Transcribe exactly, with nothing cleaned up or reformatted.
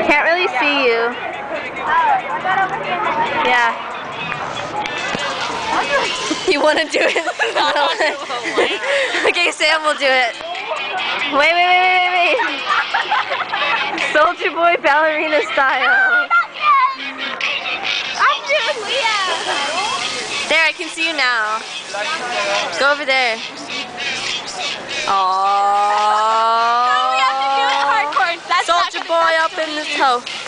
Can't really see you. Yeah. You want to do it? Okay, Sam will do it. Wait, wait, wait, wait, wait, wait. Soldier Boy ballerina style. I'm doing Leah. There, I can see you now. Go over there. Aww. No, we have to do it hardcore. That's Soldier Boy up in this hoe.